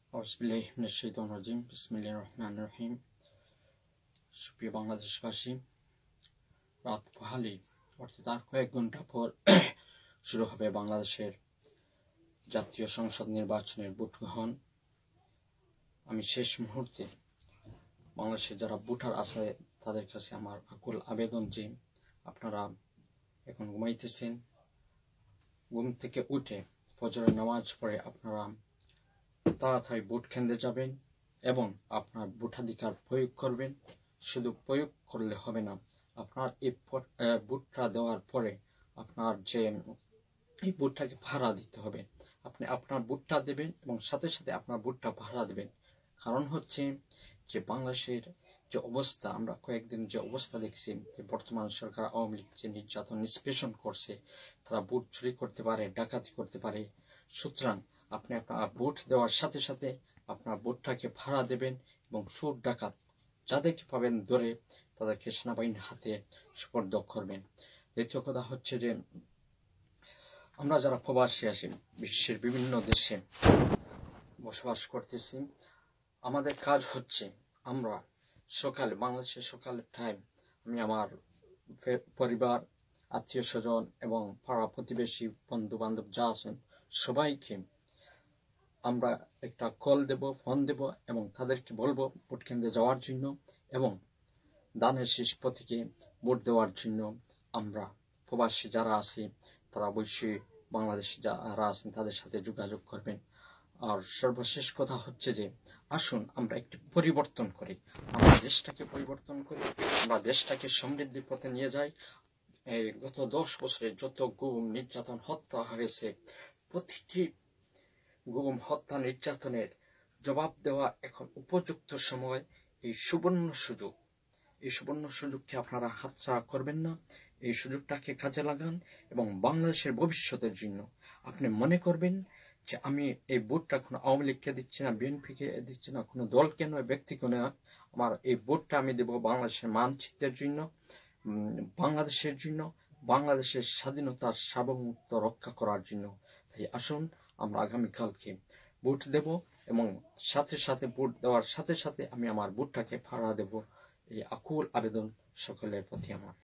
বিসমিল্লাহির রহমানির রহিম। সুপ্রিয় বাংলাদেশবাসী, রাত পোহালি অর্থাৎ আর কয়েক ঘন্টা পর শুরু হবে বাংলাদেশের জাতীয় সংসদ নির্বাচনের ভোট গ্রহণ। আমি শেষ মুহূর্তে বাংলাদেশের যারা ভোটার আছে তাদের কাছে আমার আকুল আবেদন যে আপনারা এখন ঘুমাইতেছেন, ঘুম থেকে উঠে ফজরের নামাজ পড়ে আপনারা তাড়াতাড়ি ভোট কেন্দ্রে যাবেন এবং আপনার ভোটাধিকার প্রয়োগ করবেন। শুধু প্রয়োগ করলে হবে না, আপনার এই ভোটটা দেওয়ার পরে আপনার যে এই ভোটটাকে ভাড়া দিতে হবে। আপনি আপনার ভোটটা দেবেন এবং সাথে সাথে আপনার ভোটটা ভাড়া দেবেন। কারণ হচ্ছে যে বাংলাদেশের যে অবস্থা, আমরা কয়েকদিন যে অবস্থা দেখছি, যে বর্তমান সরকার আওয়ামী লীগ যে নির্যাতন নিষ্পেষণ করছে, তারা ভোট চুরি করতে পারে, ডাকাতি করতে পারে। সুতরাং আপনি আপনার ভোট দেওয়ার সাথে সাথে আপনার ভোটটাকে ভাড়া দেবেন এবং চোর ডাকাত যাদেরকে পাবেন ধরে তাদেরকে সেনাবাহিনীর হাতে সুপর্দ করবেন। দ্বিতীয় কথা হচ্ছে যে আমরা যারা প্রবাসী আছি, বিশ্বের বিভিন্ন দেশে বসবাস করতেছি, আমাদের কাজ হচ্ছে আমরা সকালে, বাংলাদেশের সকালের টাইম, আমি আমার পরিবার, আত্মীয় স্বজন এবং পাড়া প্রতিবেশী, বন্ধু বান্ধব যা আছেন সবাইকে আমরা একটা কল দেব, ফোন দেব এবং তাদেরকে বলবো ভোট কেন্দ্রে যাওয়ার জন্য এবং দানের শীষ প্রতীকে ভোট দেওয়ার জন্য। আমরা প্রবাসী যারা আছি তারা অবশ্যই বাংলাদেশে যারা আছেন তাদের সাথে যোগাযোগ করবেন। আর সর্বশেষ কথা হচ্ছে যে আসুন আমরা একটি পরিবর্তন করি, আমরা দেশটাকে পরিবর্তন করি, আমরা দেশটাকে সমৃদ্ধির পথে নিয়ে যাই। এই গত 10 বছরে যত গুম, নির্যাতন, হত্যা হয়েছে, প্রতিটি গুম, হত্যা, নির্যাতনের জবাব দেওয়া এখন উপযুক্ত সময়। এই সুবর্ণ সুযোগকে আপনারা হাতছাড়া করবেন না। এই সুযোগটাকে কাজে লাগান এবং বাংলাদেশের ভবিষ্যতের জন্য আপনি মনে করবেন যে আমি এই ভোটটা কোনো আওয়ামী লীগকে দিচ্ছি না, বিএনপিকে দিচ্ছি না, কোনো দলকে নয়, ব্যক্তিকে নয়, আমার এই ভোটটা আমি দেব বাংলাদেশের মানচিত্রের জন্য, বাংলাদেশের জন্য, বাংলাদেশের স্বাধীনতার সার্বভৌমত্ব রক্ষা করার জন্য। তাই আসুন আমরা আগামীকালকে ভোট দেব এবং সাথে সাথে ভোট দেওয়ার সাথে সাথে আমি আমার ভোটটাকে ভাড়া দেব। এই আকুল আবেদন সকলের প্রতি আমার।